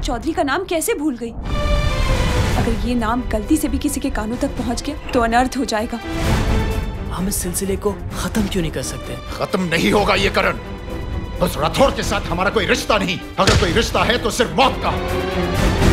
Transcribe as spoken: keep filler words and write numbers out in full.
चौधरी का नाम कैसे भूल गई? अगर ये नाम गलती से भी किसी के कानों तक पहुंच गया तो अनर्थ हो जाएगा। हम इस सिलसिले को खत्म क्यों नहीं कर सकते? खत्म नहीं होगा ये करण। उस राठौर के साथ हमारा कोई रिश्ता नहीं, अगर कोई रिश्ता है तो सिर्फ मौत का।